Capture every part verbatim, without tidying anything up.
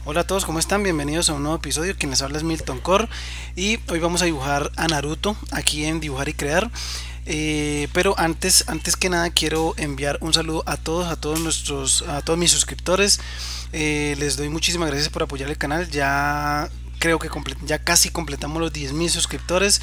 Hola a todos, ¿cómo están? Bienvenidos a un nuevo episodio. Quien les habla es Milton Core y hoy vamos a dibujar a Naruto aquí en Dibujar y Crear. Eh, pero antes, antes que nada quiero enviar un saludo a todos, a todos nuestros, a todos mis suscriptores. Eh, les doy muchísimas gracias por apoyar el canal. Ya creo que ya casi completamos los diez mil suscriptores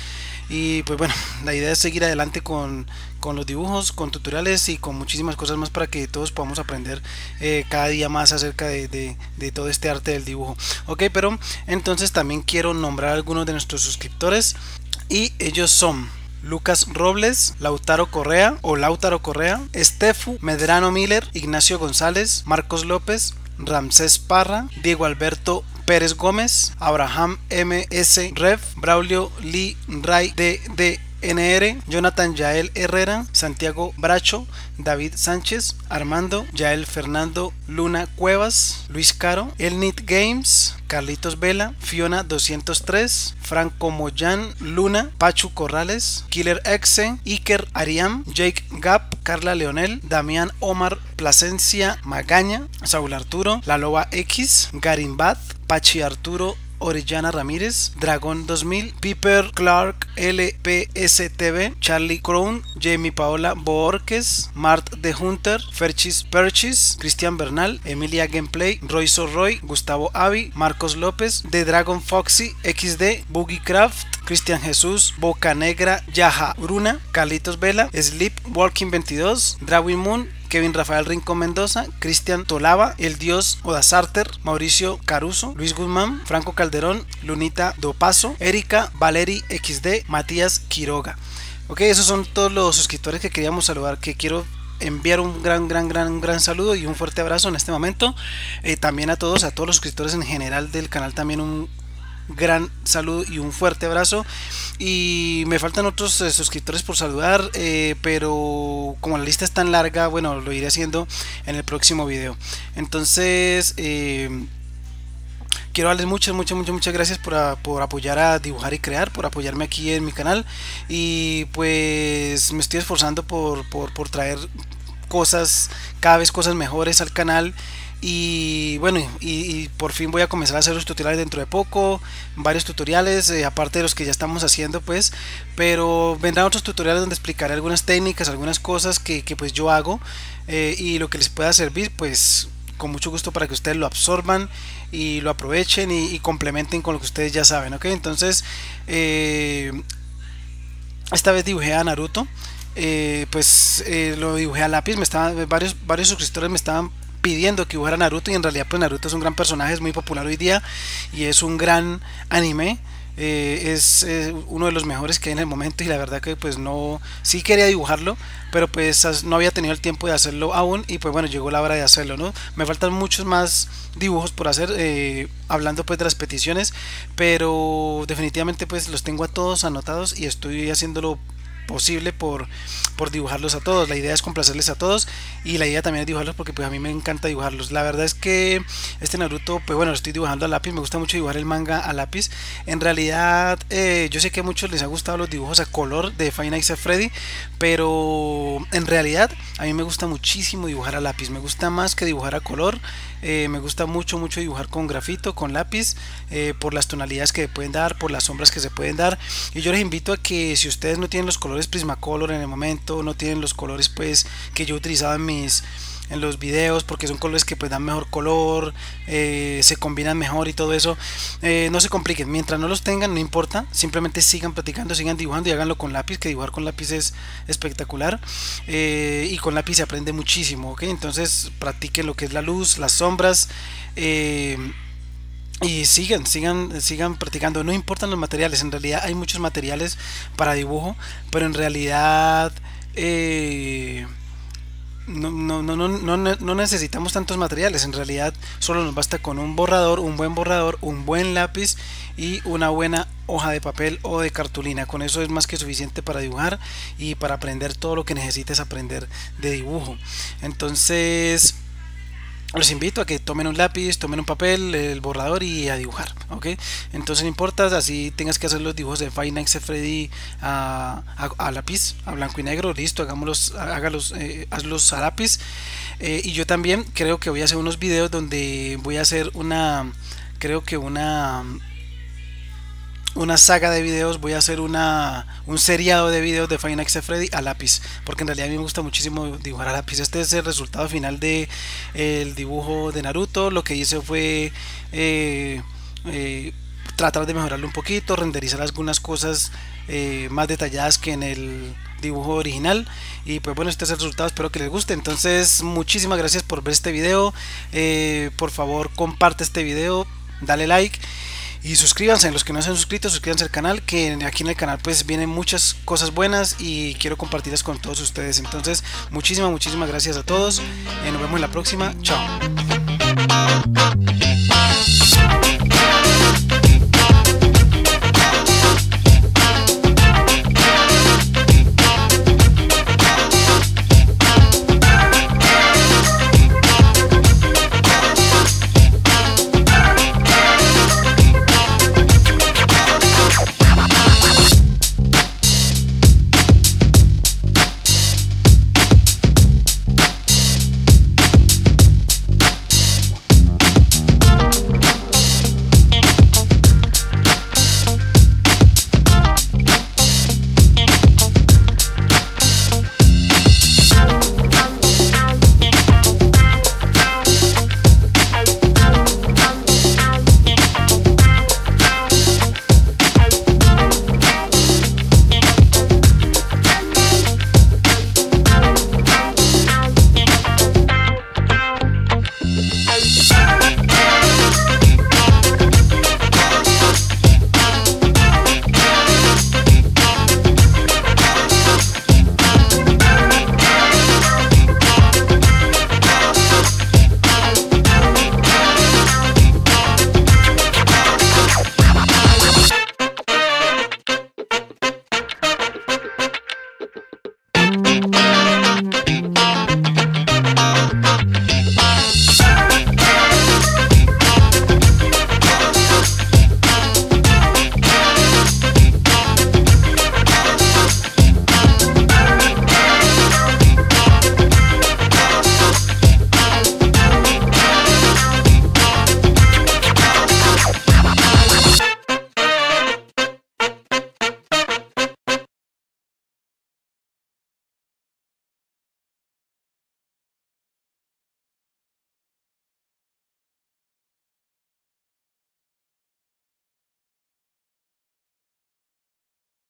y pues bueno, la idea es seguir adelante con, con los dibujos, con tutoriales y con muchísimas cosas más para que todos podamos aprender eh, cada día más acerca de, de, de todo este arte del dibujo. Ok, pero entonces también quiero nombrar a algunos de nuestros suscriptores y ellos son Lucas Robles, Lautaro Correa o Lautaro Correa, Estefu Medrano Miller, Ignacio González, Marcos López, Ramsés Parra, Diego Alberto Pérez Gómez, Abraham M S Rev, Braulio Lee Ray D D N R, Jonathan Yael Herrera, Santiago Bracho, David Sánchez, Armando, Yael Fernando Luna Cuevas, Luis Caro, Elnit Games, Carlitos Vela, Fiona doscientos tres, Franco Moyan Luna, Pachu Corrales, Killer Exe, Iker Ariam, Jake Gap, Carla Leonel, Damián Omar Plasencia Magaña, Saúl Arturo, La Loba X, Garimbat, Pachi Arturo Orellana Ramírez, Dragón dos mil, Piper Clark L P S T V, Charlie Crown, Jamie Paola Borges, Mart de Hunter, Ferchis Perchis, Cristian Bernal, Emilia Gameplay, Royso Roy, Gustavo Avi, Marcos López, The Dragon Foxy, X D, Boogie Craft, Cristian Jesús, Boca Negra, Yaja Bruna, Carlitos Vela, Sleep Walking veintidós, Drawing Moon, Kevin Rafael Rincón Mendoza, Cristian Tolava, El Dios Odasarter, Mauricio Caruso, Luis Guzmán, Franco Calderón, Lunita Dopaso, Erika Valeri X D, Matías Quiroga. Ok, esos son todos los suscriptores que queríamos saludar, que quiero enviar un gran, gran, gran, gran saludo y un fuerte abrazo en este momento. Eh, también a todos, a todos los suscriptores en general del canal, también un gran saludo y un fuerte abrazo. Y me faltan otros eh, suscriptores por saludar, eh, pero como la lista es tan larga, bueno, lo iré haciendo en el próximo video. Entonces eh, quiero darles muchas, muchas, muchas, muchas gracias por, a, por apoyar a Dibujar y Crear, por apoyarme aquí en mi canal. Y pues me estoy esforzando por, por, por traer cosas, cada vez cosas mejores al canal. Y bueno, y, y por fin voy a comenzar a hacer los tutoriales dentro de poco, varios tutoriales, eh, aparte de los que ya estamos haciendo pues, pero vendrán otros tutoriales donde explicaré algunas técnicas, algunas cosas que, que pues yo hago, eh, y lo que les pueda servir pues con mucho gusto para que ustedes lo absorban y lo aprovechen y, y complementen con lo que ustedes ya saben. Ok, entonces eh, esta vez dibujé a Naruto, eh, pues eh, lo dibujé a lápiz. Me estaban, varios, varios suscriptores me estaban pidiendo que dibujara Naruto y en realidad pues Naruto es un gran personaje, es muy popular hoy día y es un gran anime. Eh, es eh, uno de los mejores que hay en el momento y la verdad que pues no, sí quería dibujarlo, pero pues no había tenido el tiempo de hacerlo aún y pues bueno, llegó la hora de hacerlo, ¿no? Me faltan muchos más dibujos por hacer, eh, hablando pues de las peticiones, pero definitivamente pues los tengo a todos anotados y estoy haciéndolo posible por, por dibujarlos a todos. La idea es complacerles a todos y la idea también es dibujarlos porque pues a mí me encanta dibujarlos. La verdad es que este Naruto pues bueno, lo estoy dibujando a lápiz, me gusta mucho dibujar el manga a lápiz. En realidad eh, yo sé que a muchos les ha gustado los dibujos a color de Five Nights at Freddy, pero en realidad a mí me gusta muchísimo dibujar a lápiz, me gusta más que dibujar a color. Eh, me gusta mucho mucho dibujar con grafito, con lápiz, eh, por las tonalidades que pueden dar, por las sombras que se pueden dar. Y yo les invito a que si ustedes no tienen los colores Prismacolor en el momento, no tienen los colores pues que yo utilizaba en mis en los videos, porque son colores que pues dan mejor color, eh, se combinan mejor y todo eso, eh, no se compliquen, mientras no los tengan no importa, simplemente sigan practicando, sigan dibujando y háganlo con lápiz, que dibujar con lápiz es espectacular, eh, y con lápiz se aprende muchísimo, ¿ok? Entonces practiquen lo que es la luz, las sombras, eh, y sigan, sigan, sigan practicando, no importan los materiales, en realidad hay muchos materiales para dibujo, pero en realidad eh, no, no, no, no, no, no necesitamos tantos materiales, en realidad solo nos basta con un borrador, un buen borrador, un buen lápiz y una buena hoja de papel o de cartulina. Con eso es más que suficiente para dibujar y para aprender todo lo que necesites aprender de dibujo. Entonces los invito a que tomen un lápiz, tomen un papel, el borrador y a dibujar, ¿ok? Entonces no importa, así tengas que hacer los dibujos de Five Nights at Freddy a, a, a lápiz, a blanco y negro, listo, hagámoslos, hágalos, eh, hazlos a lápiz. Eh, y yo también creo que voy a hacer unos videos donde voy a hacer una, creo que una una saga de videos, voy a hacer una un seriado de videos de Five Nights at Freddy a lápiz, porque en realidad a mí me gusta muchísimo dibujar a lápiz. Este es el resultado final de el dibujo de Naruto. Lo que hice fue eh, eh, tratar de mejorarlo un poquito, renderizar algunas cosas eh, más detalladas que en el dibujo original. Y pues bueno, este es el resultado, espero que les guste. Entonces muchísimas gracias por ver este video. Eh, por favor comparte este video, dale like y suscríbanse. Los que no se han suscrito, suscríbanse al canal, que aquí en el canal pues vienen muchas cosas buenas y quiero compartirlas con todos ustedes. Entonces muchísimas muchísimas gracias a todos. Eh, nos vemos en la próxima. Chao.